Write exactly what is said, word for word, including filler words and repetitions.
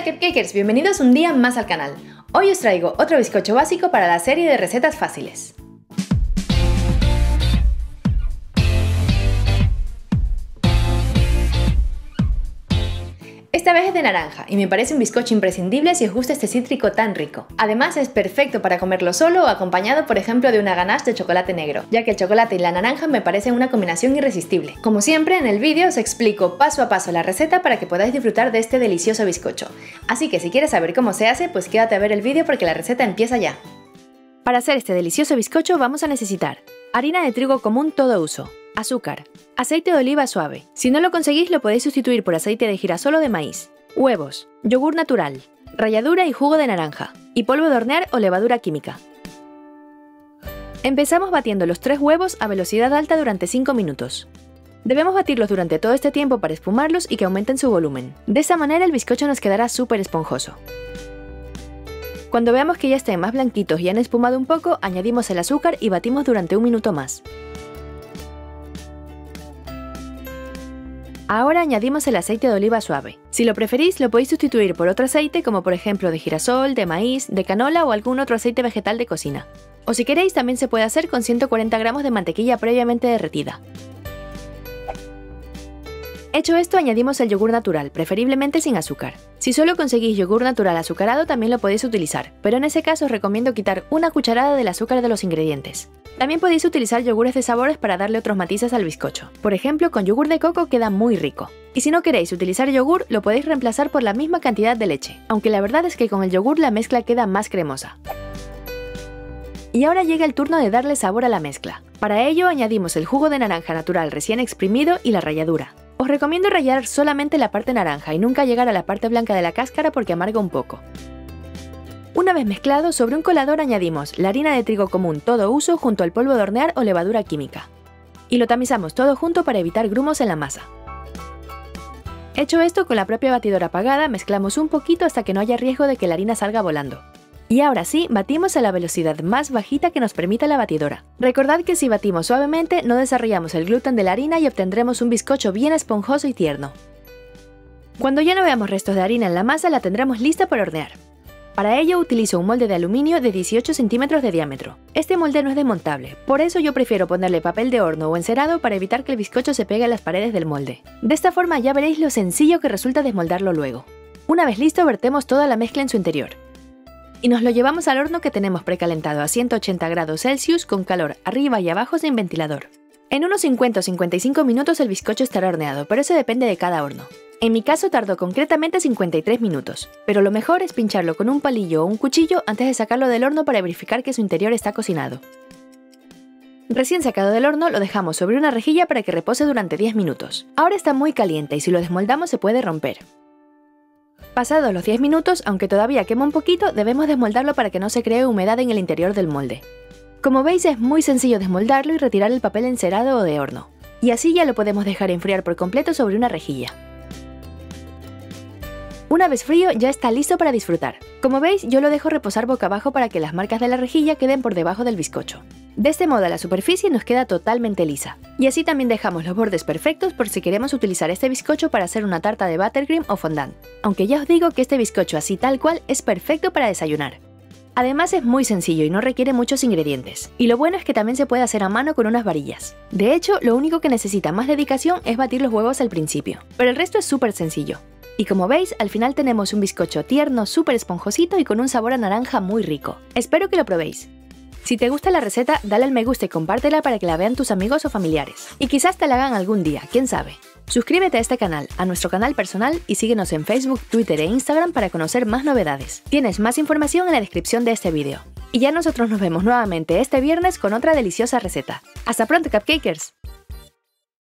Hola Cupcakers, bienvenidos un día más al canal. Hoy os traigo otro bizcocho básico para la serie de recetas fáciles. Esta vez es de naranja y me parece un bizcocho imprescindible si os gusta este cítrico tan rico. Además es perfecto para comerlo solo o acompañado por ejemplo de una ganache de chocolate negro, ya que el chocolate y la naranja me parecen una combinación irresistible. Como siempre en el vídeo os explico paso a paso la receta para que podáis disfrutar de este delicioso bizcocho. Así que si quieres saber cómo se hace, pues quédate a ver el vídeo porque la receta empieza ya. Para hacer este delicioso bizcocho vamos a necesitar harina de trigo común todo uso, azúcar, aceite de oliva suave. Si no lo conseguís lo podéis sustituir por aceite de girasol o de maíz, huevos, yogur natural, ralladura y jugo de naranja, y polvo de hornear o levadura química. Empezamos batiendo los tres huevos a velocidad alta durante cinco minutos. Debemos batirlos durante todo este tiempo para espumarlos y que aumenten su volumen. De esa manera el bizcocho nos quedará súper esponjoso. Cuando veamos que ya estén más blanquitos y han espumado un poco, añadimos el azúcar y batimos durante un minuto más. Ahora añadimos el aceite de oliva suave. Si lo preferís, lo podéis sustituir por otro aceite como por ejemplo de girasol, de maíz, de canola o algún otro aceite vegetal de cocina. O si queréis también se puede hacer con ciento cuarenta gramos de mantequilla previamente derretida. Hecho esto, añadimos el yogur natural, preferiblemente sin azúcar. Si solo conseguís yogur natural azucarado también lo podéis utilizar, pero en ese caso os recomiendo quitar una cucharada del azúcar de los ingredientes. También podéis utilizar yogures de sabores para darle otros matices al bizcocho. Por ejemplo, con yogur de coco queda muy rico. Y si no queréis utilizar yogur, lo podéis reemplazar por la misma cantidad de leche, aunque la verdad es que con el yogur la mezcla queda más cremosa. Y ahora llega el turno de darle sabor a la mezcla. Para ello añadimos el jugo de naranja natural recién exprimido y la ralladura. Os recomiendo rallar solamente la parte naranja y nunca llegar a la parte blanca de la cáscara porque amarga un poco. Una vez mezclado, sobre un colador añadimos la harina de trigo común todo uso junto al polvo de hornear o levadura química. Y lo tamizamos todo junto para evitar grumos en la masa. Hecho esto, con la propia batidora apagada mezclamos un poquito hasta que no haya riesgo de que la harina salga volando. Y ahora sí, batimos a la velocidad más bajita que nos permita la batidora. Recordad que si batimos suavemente no desarrollamos el gluten de la harina y obtendremos un bizcocho bien esponjoso y tierno. Cuando ya no veamos restos de harina en la masa la tendremos lista para hornear. Para ello utilizo un molde de aluminio de dieciocho centímetros de diámetro. Este molde no es desmontable, por eso yo prefiero ponerle papel de horno o encerado para evitar que el bizcocho se pegue a las paredes del molde. De esta forma ya veréis lo sencillo que resulta desmoldarlo luego. Una vez listo, vertemos toda la mezcla en su interior. Y nos lo llevamos al horno que tenemos precalentado a ciento ochenta grados Celsius con calor arriba y abajo sin ventilador. En unos cincuenta o cincuenta y cinco minutos el bizcocho estará horneado, pero eso depende de cada horno. En mi caso tardó concretamente cincuenta y tres minutos, pero lo mejor es pincharlo con un palillo o un cuchillo antes de sacarlo del horno para verificar que su interior está cocinado. Recién sacado del horno lo dejamos sobre una rejilla para que repose durante diez minutos. Ahora está muy caliente y si lo desmoldamos se puede romper. Pasados los diez minutos, aunque todavía quema un poquito, debemos desmoldarlo para que no se cree humedad en el interior del molde. Como veis es muy sencillo desmoldarlo y retirar el papel encerado o de horno. Y así ya lo podemos dejar enfriar por completo sobre una rejilla. Una vez frío ya está listo para disfrutar. Como veis yo lo dejo reposar boca abajo para que las marcas de la rejilla queden por debajo del bizcocho. De este modo la superficie nos queda totalmente lisa. Y así también dejamos los bordes perfectos por si queremos utilizar este bizcocho para hacer una tarta de buttercream o fondant. Aunque ya os digo que este bizcocho así tal cual es perfecto para desayunar. Además es muy sencillo y no requiere muchos ingredientes. Y lo bueno es que también se puede hacer a mano con unas varillas. De hecho, lo único que necesita más dedicación es batir los huevos al principio. Pero el resto es súper sencillo. Y como veis, al final tenemos un bizcocho tierno, súper esponjosito y con un sabor a naranja muy rico. Espero que lo probéis. Si te gusta la receta, dale al me gusta y compártela para que la vean tus amigos o familiares. Y quizás te la hagan algún día, quién sabe. Suscríbete a este canal, a nuestro canal personal y síguenos en Facebook, Twitter e Instagram para conocer más novedades. Tienes más información en la descripción de este vídeo. Y ya nosotros nos vemos nuevamente este viernes con otra deliciosa receta. ¡Hasta pronto, Cupcakers!